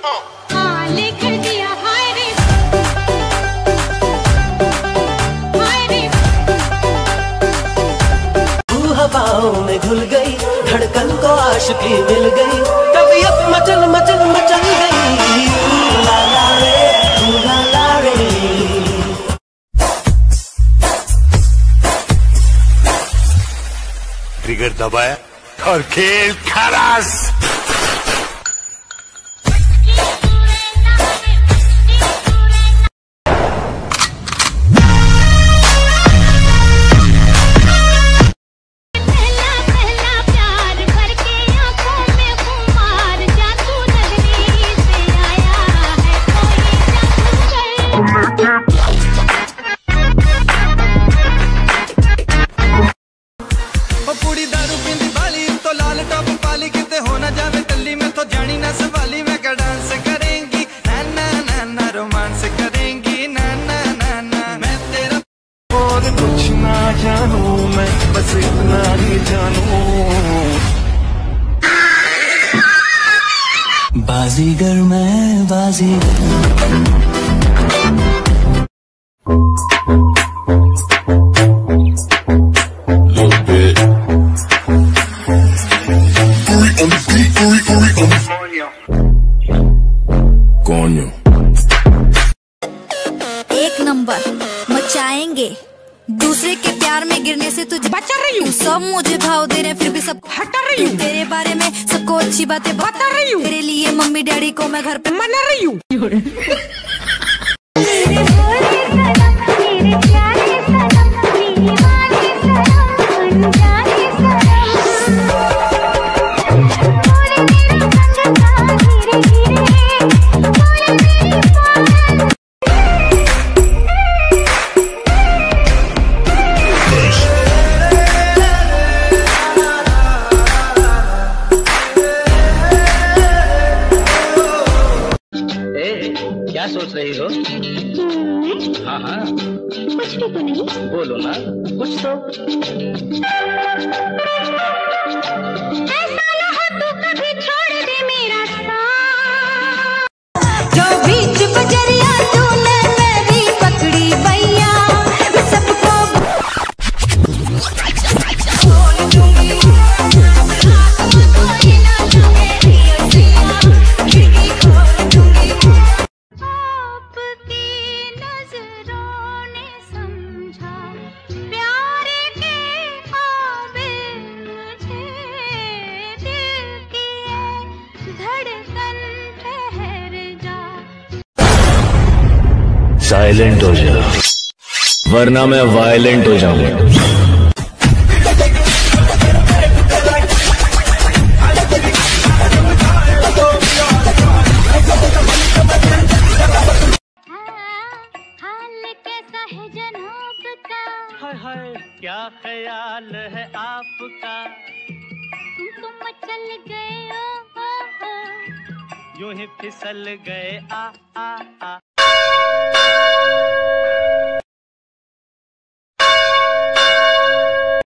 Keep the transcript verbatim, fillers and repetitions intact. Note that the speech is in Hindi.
हाँ लिख दिया हाय रे हाय रे। तू हवाओं में घुल गई, धड़कन को आशिकी मिल गई, तबीयत मचल मचल मचल गई। ला ला रे ला ला रे। ट्रिगर दबाया और खेल खलास। पूरी दारू पींदी बाली तो लाल टॉप पाली किते हो ना जावे टल्ली में तो जानी ना सवाली। मैं क्या डांस करेंगी ना ना ना ना रोमांस करेंगी ना ना ना ना। मैं तेरा और कुछ ना जानू, मैं बस इतना ही जानू। बाजीगर मैं बाजीगर। Coño. एक नंबर मचाएंगे, दूसरे के प्यार में गिरने से तुझे बचा रही हूँ। सब मुझे भाव दे रहे फिर भी सब हटा रही हूँ। तेरे बारे में सबको अच्छी बातें बता रही हूँ। तेरे लिए मम्मी डैडी को मैं घर पे मना रही हूँ। क्या सोच रही हो? हाँ हाँ कुछ भी तो नहीं। बोलो ना कुछ तो। ऐसा ना हो तू कभी छोड़ दे मेरा साथ। जो बीच बजरिया तूने मेरी पकड़ी भैया, सबको बोल दूंगी। साइलेंट हो जा वरना मैं वायलेंट हो जाऊंगा। हाय हाय क्या ख्याल है आपका, तुम तो मचल गए हो, यूं ही फिसल गए आ आ आ।